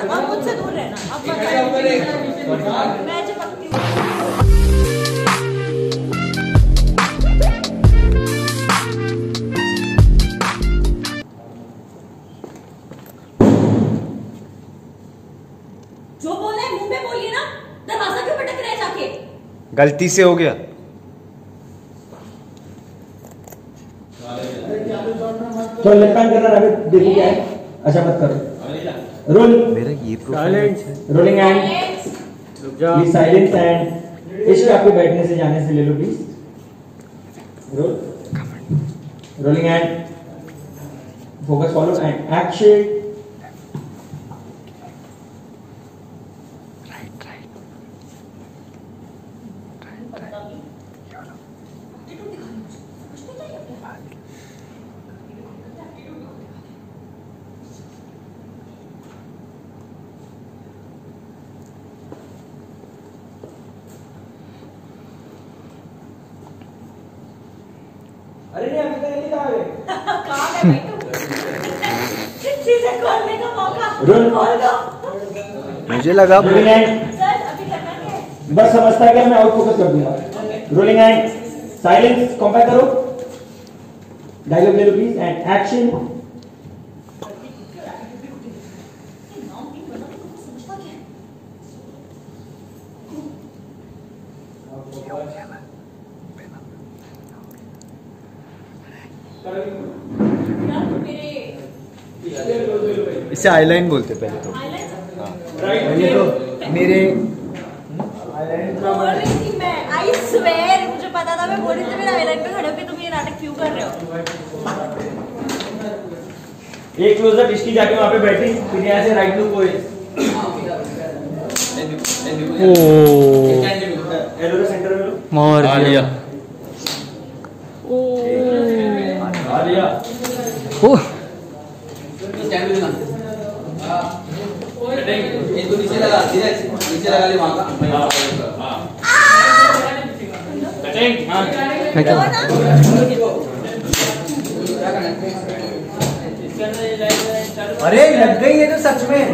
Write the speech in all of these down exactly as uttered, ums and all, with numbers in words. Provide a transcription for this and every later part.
आप मुझसे दूर रहना। अब मैं चिपकती हूँ। जो बोले मुंह पे बोलिए ना, दरवाजा क्यों पटक रहे जाके? गलती से हो गया। तो लेफ्ट हैंड करना रवि, देखो क्या है। अच्छा मत करो। रोल मेरा ये profile rolling and please silence and इश्क आपके बैठने से जाने से ले लो please. Roll rolling and focus follow and action. अरे नहीं अभी तक नहीं जाओगे। कहाँ है भाई तू? चीजें खोलने का मौका खोल दो। मुझे लगा सर अभी करना क्या है? बस समझता है कि मैं आउट फोकस कर दूंगा। रोलिंग एंड साइलेंस कंपेयर करो। डायलॉग ले लो प्लीज एंड एक्शन। इसे आईलाइन बोलते पहले तो। पहले तो मेरे बोल रही थी मैं, आई स्वेयर मुझे पता था। मैं बोल रही थी मेरे आईलाइन पे खड़े होके तुम ये नाटक क्यों कर रहे हो? एक क्लोजअप इसकी जाके वहां पे बैठी, फिर यहाँ से राइट लुक हुए। ओ एलो सेंटर में लो। मार दिया। आ लिया। ओ नीचे लगा नीचे लगा ले वहां का। मैं क्या अरे लग गई है तो सच में।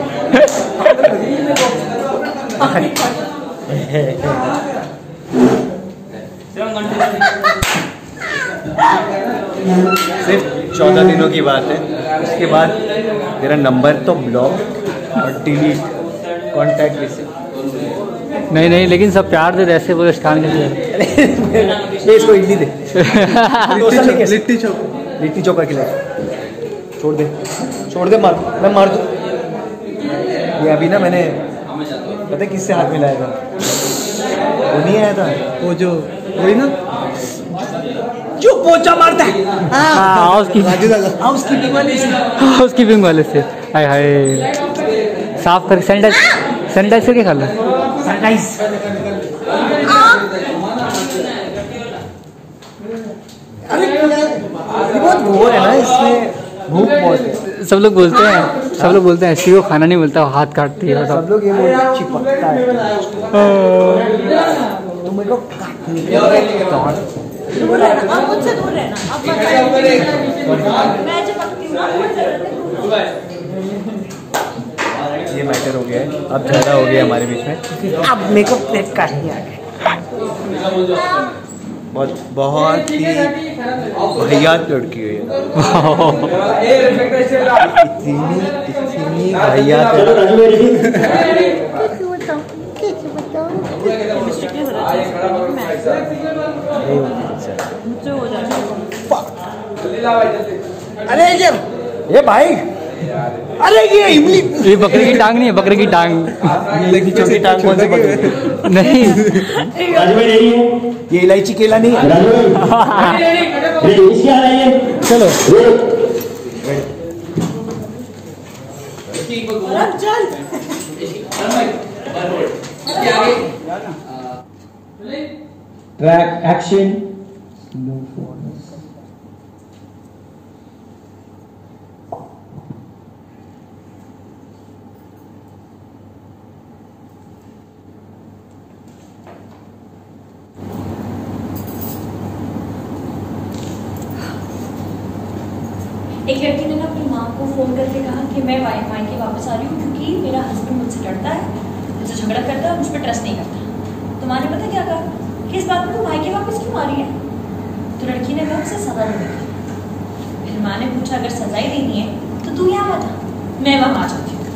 सिर्फ चौदह दिनों की बात है। उसके बाद मेरा नंबर तो ब्लॉक और डिलीट, कॉन्टैक्ट लिस्ट। नहीं नहीं, लेकिन सब प्यार दे ऐसे वो स्टान के लिए। इसको इडली दे। लिट्टी चोखा, लिट्टी चोखा खिला। छोड़ दे छोड़ दे, मार मैं मार दूं। ये अभी ना मैंने पता है किससे हाथ मिलाया था? वो नहीं आया था वो जो वही ना जो पोचा मारता है। हाउसकीपिंग वाले से हाउसकीपिंग वाले से हाय हाय साफ कर सैनिटाइज सैनिटाइज करके खा लो। सैनिटाइज। अरे बहुत वो है ना इसमें, भूख बहुत है। सब लोग बोलते हैं सब लोग बोलते हैं ऐसी को खाना नहीं मिलता, हाथ काटती है। सब लोग ये बोलते हैं चिपकता है। तुम मेरे को आप मुझसे दूर रहना। अब मैं चिपकती हूँ। ये मैटर हो गया है, अब ज़्यादा हो गया हमारे बीच में। अब मेरे को प्लेट काटनी आ गई। बहुत बहुत ही भैयात लड़की है इतनी इतनी भैयात। अरे ये ये भाई, अरे ये इमली, ये बकरे की टांग नहीं है, बकरे की टांग। की छोटी टांग कौन सी बकरी? नहीं ये इलायची केला नहीं है। चलो ट्रैक एक्शन। एक लड़की ने ना अपनी माँ को फोन करके कहा कि मैं मायके वापस आ रही हूँ क्योंकि मेरा हस्बैंड मुझसे डरता है, मुझसे झगड़ा करता है, मुझ पर ट्रस्ट नहीं करता। तो माँ ने पता क्या कहा कि इस बात पर तो भाई के वापस क्यों मारी है? तो लड़की ने कहा उसे सजा दे दी। फिर माँ ने पूछा अगर सजा ही देनी है तो तू यहाँ बता, मैं वहाँ आ जाती हूँ।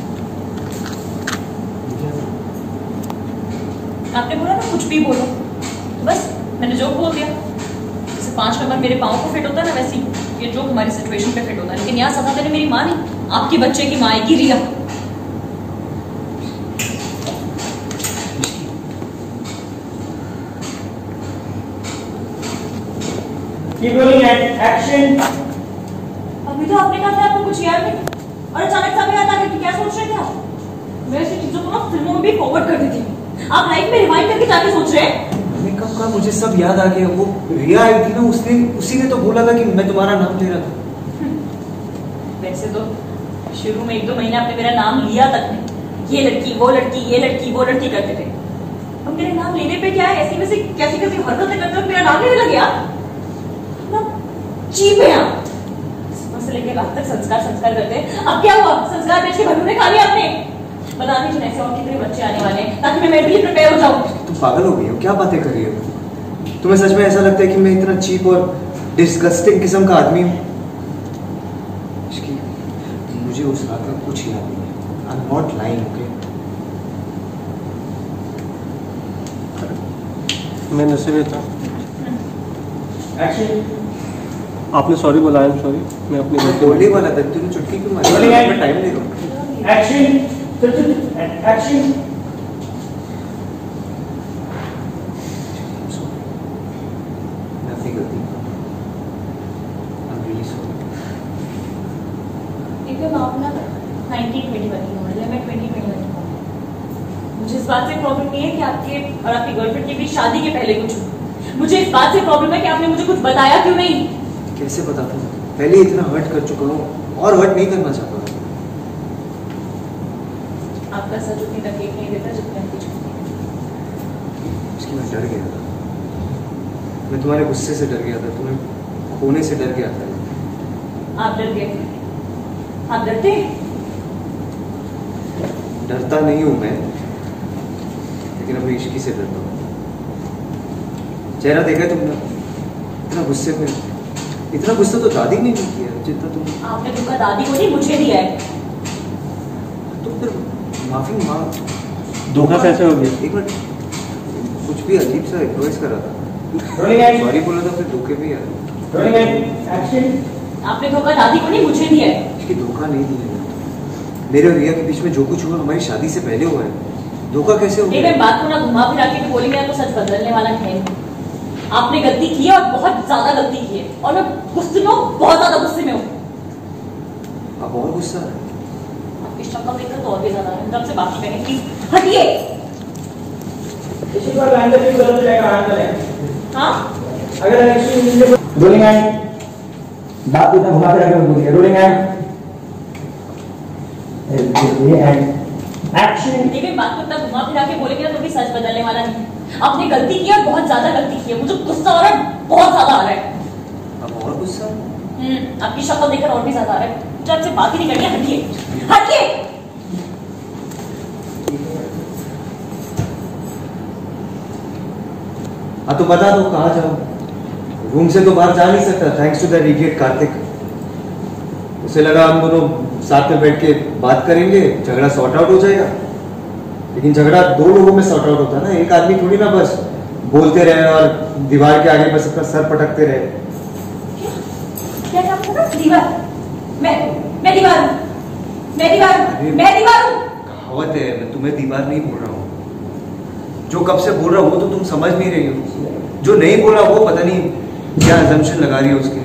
आपने बोला ना कुछ भी बोलो, तो बस मैंने जोक बोल दिया। जैसे पांच नंबर मेरे पाँव को फिट होता है ना, वैसे ही ये जोक हमारी सिचुएशन पे फिट होता है। लेकिन यहाँ सजा देने मेरी माँ नहीं, आपके बच्चे की माँ की रिया। Keep rolling and action. अभी तो आपने कहा था आपको कुछ याद नहीं, और अचानक से याद आ गया कि क्या सोच रहे थे आप? मैं ऐसी चीजों को ना फिल्मों में भी फॉरवर्ड कर देती हूँ। आप लाइफ में रिवाइंड करके जाके सोच रहे हैं? मैंने कब कहा मुझे सब याद आ गया। वो रिया आई थी ना, उसने उसी ने तो बोला था कि मैं तुम्हारा नाम ले रहा था। वैसे तो शुरू में एक दो महीने आपने मेरा नाम लिया तक नहीं, ये लड़की वो लड़की ये लड़की वो लड़की करते थे। अब मेरे नाम लेने पे क्या है, ऐसी में से कैसी कैसी हरकतें करते हो मेरा नाम लेने लगे आप? चीप है आप। सुबह से लेकर रात तक संस्कार संस्कार करते हैं। अब क्या हुआ? संस्कार बेच के भटूरे खा लिए आपने। बता दीजिए ऐसे और कितने बच्चे आने वाले हैं ताकि मैं मेंटली प्रिपेयर हो जाऊं। तुम पागल हो गई हो, क्या बातें कर रही हो? तुम्हें सच में ऐसा लगता है कि मैं इतना चीप और डिस्गस्टिंग किस्म का आदमी हूँ? मुझे उस रात का कुछ याद नहीं है। I am not lying, okay? मैं नशे में था। Action. आपने सॉरी बोला, आई एम सॉरी। मैं अपनी गलती बोलने वाला था, तूने चुटकी क्यों मारी? Rolling and- मैं टाइम ले रहा हूँ। Action. चल चल and action. मैं अपनी गलती आई एम रियली सॉरी। देखो मैं अपना नाइनटीन ट्वेंटी वन की उम्र है, मैं ट्वेंटी ट्वेंटी वन की हूँ। मुझे इस बात से प्रॉब्लम नहीं है कि आपके और आपकी गर्लफ्रेंड के बीच शादी के पहले कुछ हो। मुझे इस बात से प्रॉब्लम है कि आपने मुझे कुछ बताया क्यों नहीं? कैसे बताता हूँ? पहले इतना हर्ट कर चुका हूँ और हर्ट नहीं करना चाहता। आपका सच उतनी तकलीफ नहीं देता जितनी आपकी छुट्टी। इसकी मैं डर गया था। मैं तुम्हारे गुस्से से डर गया था, तुम्हें खोने से डर गया था। आप डर गए? आप डरते? डरता नहीं हूँ मैं, लेकिन अपनी इश्की से डरता हूँ। चेहरा देखा तुमने? इतना गुस्से में, इतना गुस्सा तो दादी ने नहीं किया जितना तुम। आपने धोखा दादी को नहीं मुझे दिया है। तुम फिर माफी मांग। धोखा कैसे हो गया? एक मिनट, कुछ भी अजीब सा इम्प्रोवाइज कर रहा था। Rolling and- सॉरी बोला था, फिर धोखे भी आए। Rolling and action. आपने धोखा दादी को नहीं मुझे दिया है। इसकी धोखा नहीं दिया। मेरे और रिया के बीच में जो कुछ हुआ हमारी शादी से पहले हुआ है। धोखा कैसे हो नहीं, गया? मैं बात को ना घुमा फिरा के बोलेंगे ना तो सच बदलने वाला है। आपने गलती की है और बहुत ज्यादा गलती की है, और मैं गुस्से में हूँ, बहुत ज्यादा गुस्से में हूँ। अब और गुस्सा है? आपकी शक्ल देखकर तो और भी ज्यादा है। मुझे आपसे बात करनी, प्लीज हटिए। इसी पर अंदर भी बदल जाएगा, अंदर है। हाँ, अगर एक्शन रोलिंग एंड बात इतना घुमा के रखना बोलिए। Rolling and and action. लेकिन बात को इतना घुमा फिरा के बोलेंगे ना तो भी सच बदलने वाला नहीं। आपने गलती की और बहुत ज्यादा गलती की है। मुझे गुस्सा आ रहा है, बहुत ज्यादा आ रहा है। अब और गुस्सा? हम्म, आपकी शक्ल देखकर और भी ज्यादा आ रहा है। मुझे आपसे बात ही नहीं करनी है, हटिए हटिए। हाँ तो बता दो कहाँ जाऊँ? रूम से तो बाहर जा नहीं सकता, thanks to that idiot Kartik. उसे लगा हम दोनों साथ में बैठ के बात करेंगे, झगड़ा सॉर्ट आउट हो जाएगा। लेकिन झगड़ा दो लोगों में सॉर्ट आउट होता है ना, एक आदमी थोड़ी ना बस बोलते रहे और दीवार के आगे बस अपना सर पटकते रहे। क्या क्या पता? दीवार? मैं मैं दीवार हूँ, मैं दीवार हूँ, मैं दीवार हूँ। कहावत है, मैं तुम्हें दीवार नहीं बोल रहा हूँ। जो कब से बोल रहा हूँ वो तो तुम समझ नहीं रही हो। जो नहीं बोल रहा वो पता नहीं क्या अजम्पशन लगा रही है उसके।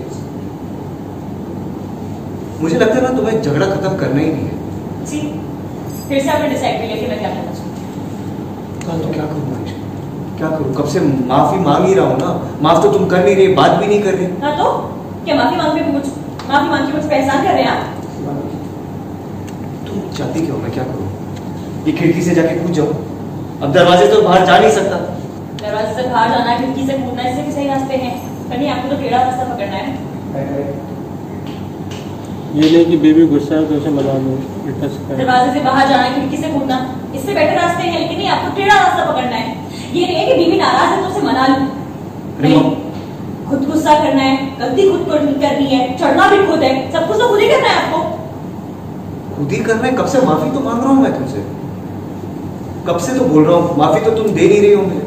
मुझे लगता है ना तुम्हें झगड़ा खत्म करना ही नहीं है। जी, फिर से आपने डिसाइड कर लिया कि मैं क्या करना चाहती हूँ। तो क्या करूँ? क्या करूँ? कब से माफी मांग ही रहा हूँ ना। माफ तो तुम कर नहीं रही, बात भी नहीं कर रही। हाँ तो क्या माफी मांग के मुझ माफी मांग के मुझ पे एहसान कर रहे हैं आप? तुम चाहती क्या हो? मैं क्या करूँ? ये खिड़की से जाके कूद जाऊँ? अब दरवाजे तो बाहर जा नहीं सकता। दरवाजे से बाहर जाना है, खिड़की से कूदना है, इससे भी सही रास्ते हैं। पर नहीं, आपको तो टेढ़ा रास्ता पकड़ना है। ये नहीं कि बेबी गुस्सा है तो उसे मना लो, उल्टा सिखाया। दरवाजे से बाहर जाना, खिड़की से कूदना, इससे बेटर रास्ते हैं, लेकिन नहीं, आपको टेढ़ा रास्ता पकड़ना है। ये नहीं है कि बीवी नाराज है तो उसे मना लूं, नहीं, खुद गुस्सा करना है, गलती खुद को करनी है, चढ़ना भी खुद है, सब कुछ तो खुद ही करना है आपको। खुद ही करना है? कब से माफी तो मांग रहा हूँ मैं तुमसे, कब से तो बोल रहा हूँ, माफी तो तुम दे नहीं रही हो मुझे।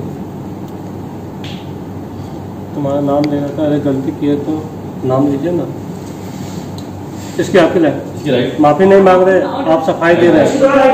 तुम्हारा नाम लेना था, अरे गलती की है तो नाम लीजिए ना। इसके आपके लाइक माफी नहीं मांग रहे, आप सफाई दे रहे हैं।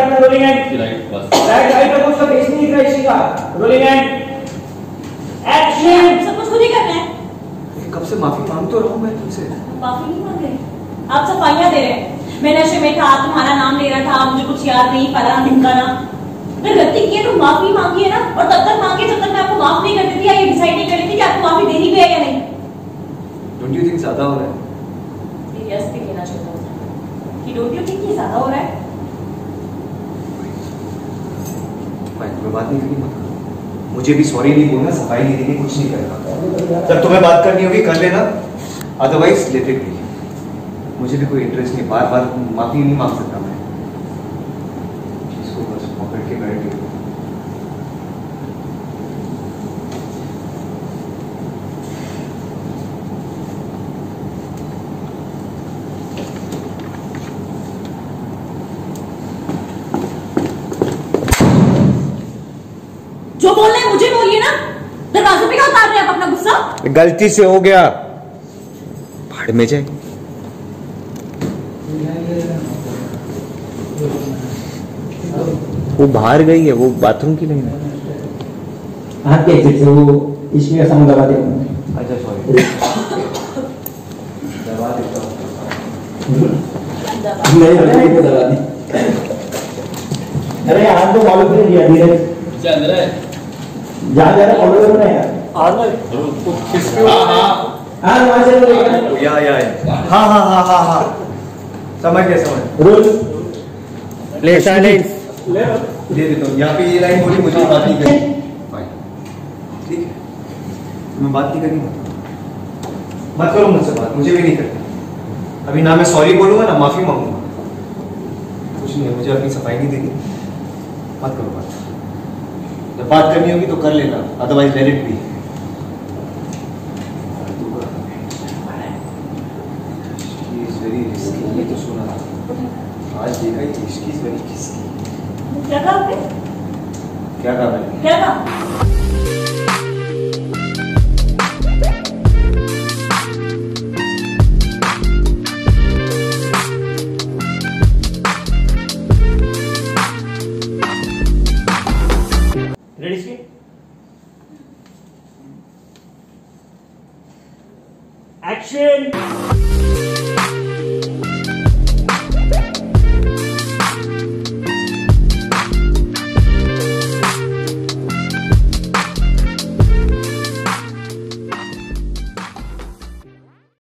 सब कुछ खुद ही करना है। कब से माफी मांग तो रहा हूँ मैं तुमसे। माफी नहीं मांग रहे, आप सफाइयां दे रहे हैं। मैं नशे में था, तुम्हारा नाम ले रहा था, मुझे कुछ याद नहीं, फलाना ढिमकाना। अगर गलती की है तो माफी मांगिए ना, और तब तक मांगिए जब तक मैं आपको माफ नहीं कर देती या ये डिसाइड नहीं कर लेती कि आपको माफी देनी भी है या नहीं। डोंट यू थिंक ज्यादा हो रहा है? यस पे लेना चाहता हूँ कि डोंट यू थिंक ये ज्यादा हो रहा है? मैं तुम्हें बात नहीं करनी, मत। मुझे भी सॉरी नहीं बोलना, सफाई नहीं देनी, कुछ नहीं करना। जब तुम्हें बात करनी होगी कर लेना, अदरवाइज लेट इट बी। मुझे भी कोई इंटरेस्ट नहीं, बार बार माफी नहीं मांग सकता मैं। इसको बस पकड़ के बैठ गई। जो बोलना है मुझे बोलिए ना, दरवाजे पे क्या उतार रहे हैं आप अपना गुस्सा? गलती से हो गया, भाड़ में जाए। वो बाहर गई है, वो बाथरूम की नहीं है। हाथ के एग्जिट से वो इसमें का सामान दबा दे। अच्छा सॉरी, दबा देता हूँ। नहीं नहीं को दबा दी। अरे हाथ तो फॉलो कर दिया धीरे क्या अंदर है? जा जा रहा फॉलो करो ना यार। हाँ हाँ हां वहां से लेकर या या हाँ हाँ हाँ हाँ हाँ समझ गया, समझ। रोल ले साइलेंस। दे देता हूँ। यहाँ पे ये लाइन बोली, मुझे बात नहीं करनी। ठीक है, मैं बात नहीं करनी, मत करो मुझसे बात, मुझे भी नहीं करनी। अभी ना मैं सॉरी बोलूंगा ना माफी मांगूंगा, कुछ नहीं है। मुझे अपनी सफाई नहीं देनी, मत करो बात। जब बात करनी होगी तो कर लेना, otherwise let it be. Very risky, ये तो सुना आज देखा ही, इसकी वेरी रिस्की। क्या कहा आपने? क्या कहा मैंने? क्या कहा? Ready skip action.